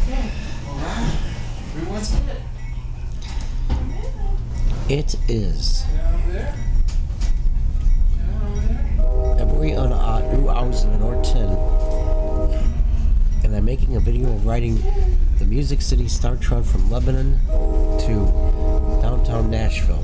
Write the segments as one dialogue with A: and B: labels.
A: It is February 2010, and I'm making a video of riding the Music City Star Tron from Lebanon to downtown Nashville.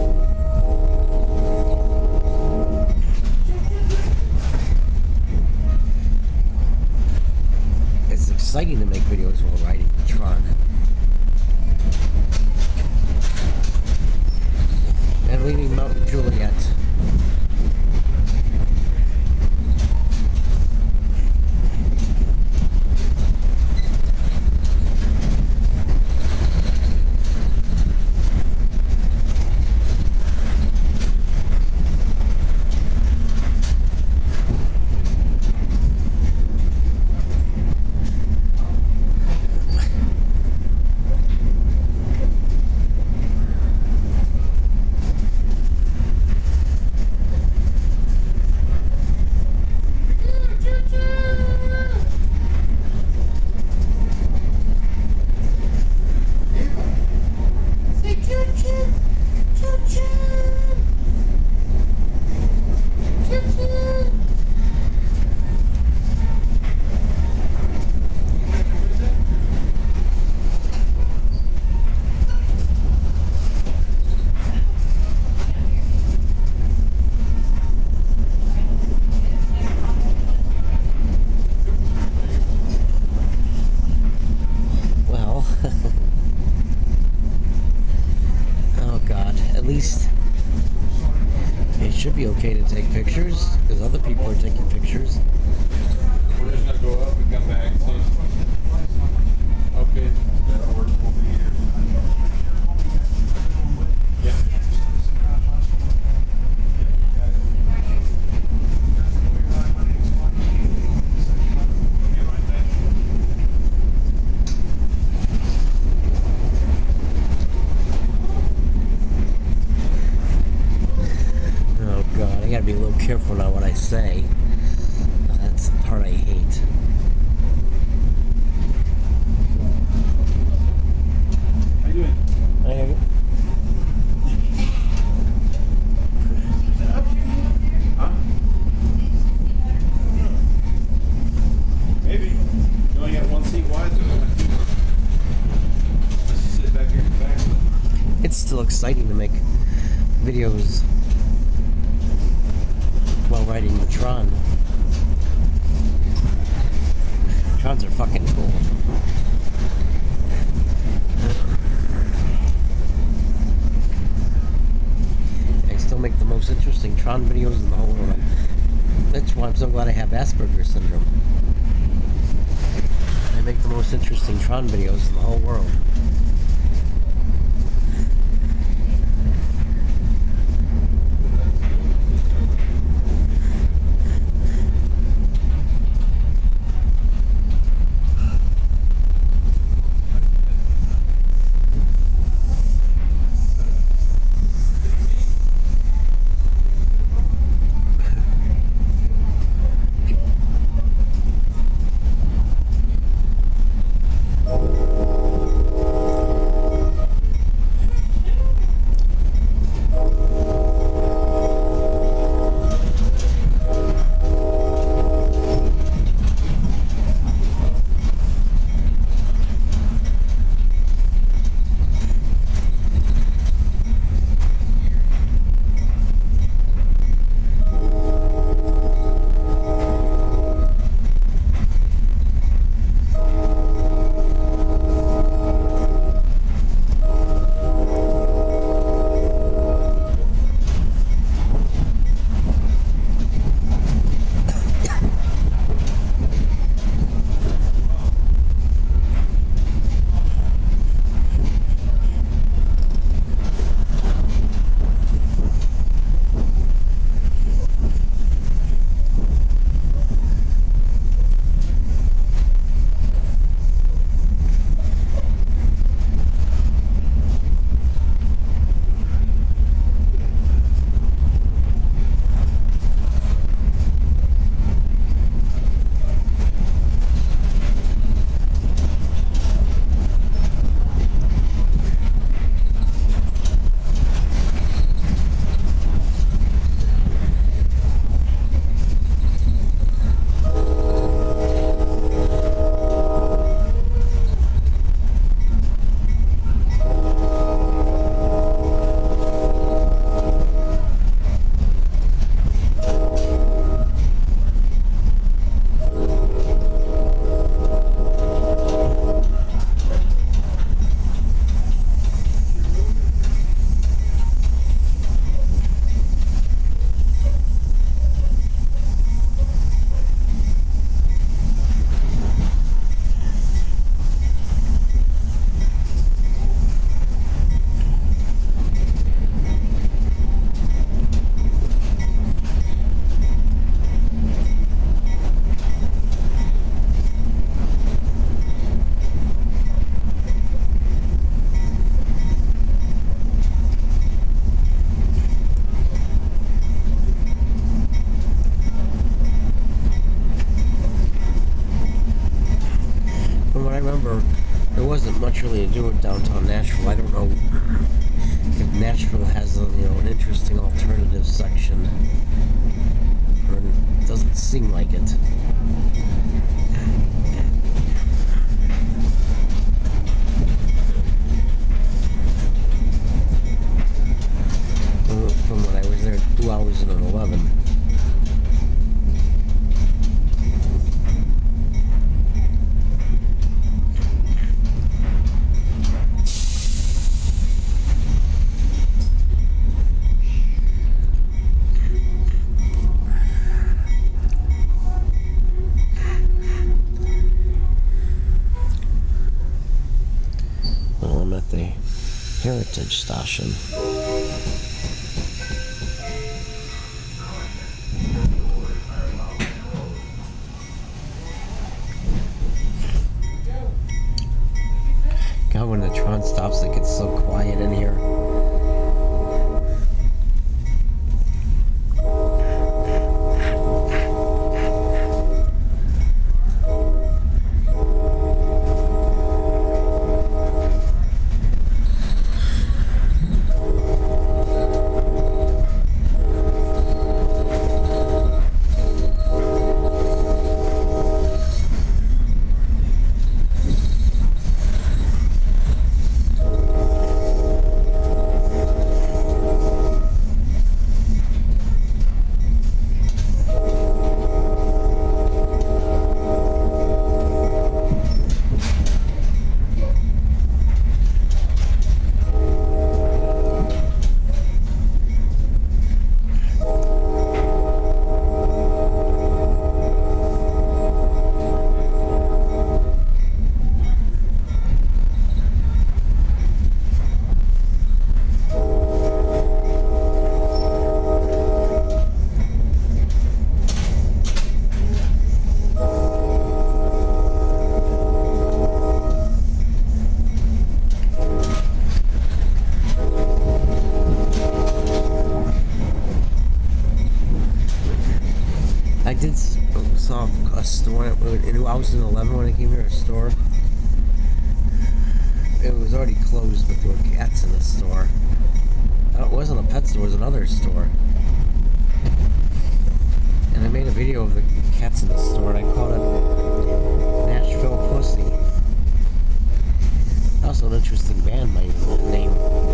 A: It's exciting to make videos while riding the Tron. And leaving Mount Juliet. Oh God, at least it should be okay to take pictures, because other people are taking pictures.
B: We're just gonna go up and come back. Okay. Yeah.
A: Oh God, I gotta be a little careful now what I say. That's the part I hate.
B: How you doing?
A: Hey.
B: Huh? Maybe. You only got one seat wide, so let's just sit back here in the back.
A: It's still exciting to make videos while riding the Tron. Trons are fucking cool. I still make the most interesting Tron videos in the whole world. That's why I'm so glad I have Asperger's syndrome. I make the most interesting Tron videos in the whole world. what I remember, there wasn't much really to do in downtown Nashville. I don't know if Nashville has a, an interesting alternative section. Or it doesn't seem like it. From when I was there 2 hours and 11. Well, I'm at the Heritage Station. God, when the Tron stops, it gets so quiet in here. I did saw a store in 2011 when I came here, a store. It was already closed, but there were cats in the store. It wasn't a pet store, it was another store. And I made a video of the cats in the store, and I called it Nashville Pussy. Also an interesting band by that name.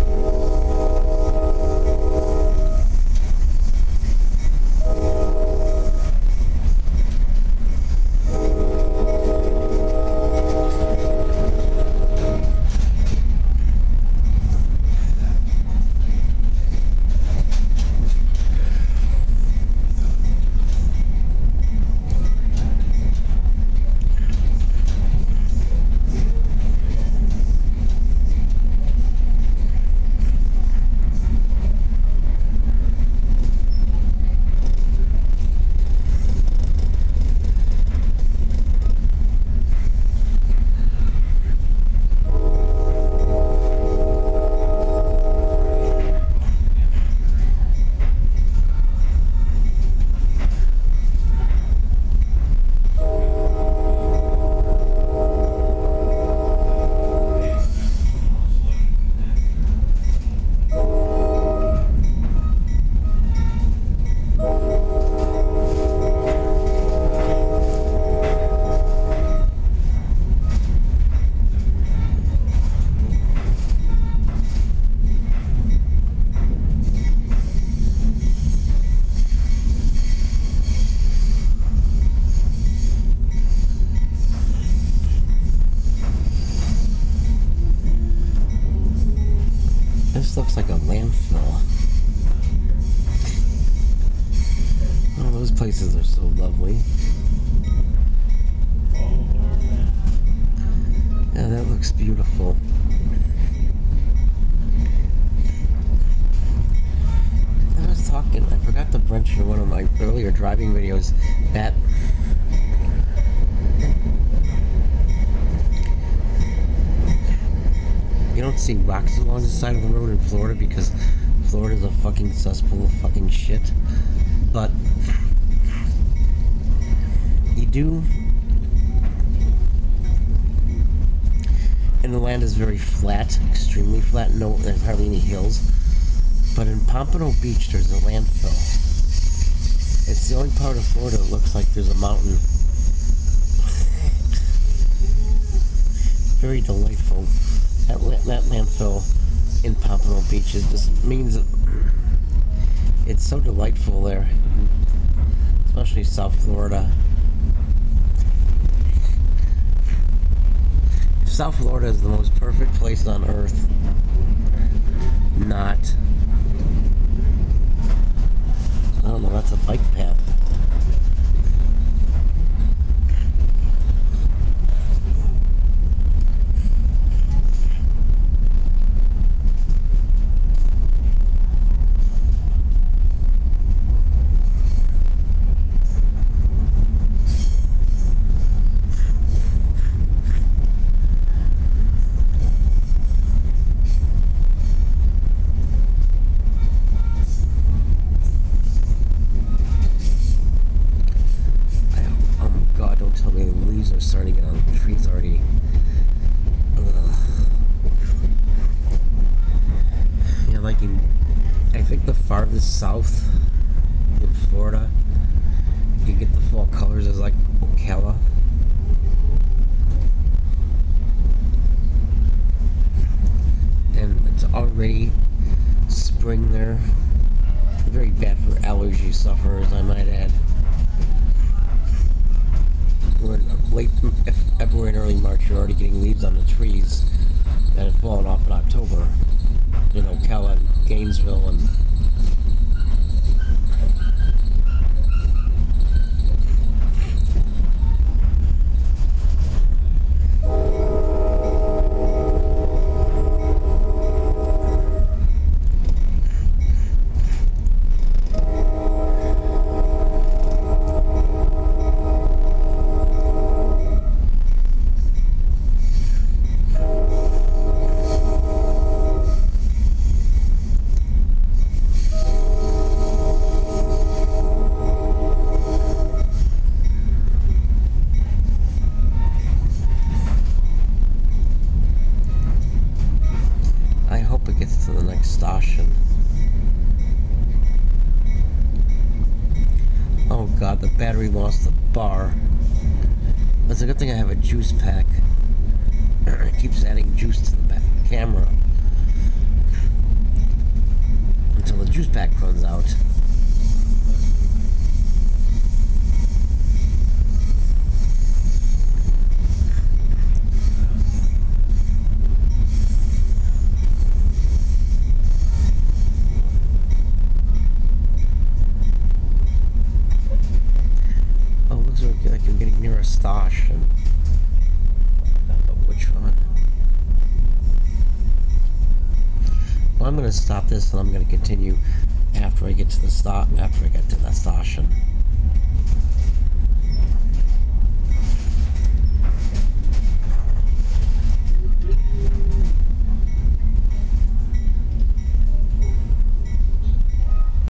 A: This looks like a landfill. Oh, those places are so lovely. Yeah, that looks beautiful. I was talking, I forgot to mention one of my earlier driving videos that you don't see rocks along the side of the road in Florida because Florida's a fucking cesspool of fucking shit. But you do the land is very flat, extremely flat. No, there's hardly any hills. But in Pompano Beach, there's a landfill. It's the only part of Florida that looks like there's a mountain. Very delightful. That landfill in Pompano Beach just means it's so delightful there, especially South Florida. South Florida is the most perfect place on earth. Not. I don't know, that's a bike path. Tell me the leaves are starting to get on the trees already. Yeah, like I think the farthest south in Florida, you get the fall colors is like Ocala. And it's already spring there. Very bad for allergy sufferers, I might add. We're in late February and early March, you're already getting leaves on the trees that have fallen off in October. You know, Ocala and Gainesville and to the next station. Oh god, the battery lost the bar. It's a good thing I have a juice pack. It keeps adding juice to the back camera until the juice pack runs out. Like I'm getting near a stash, and I don't know which one. Well, I'm going to stop this, and I'm going to continue after I get to the stop. After I get to that stop.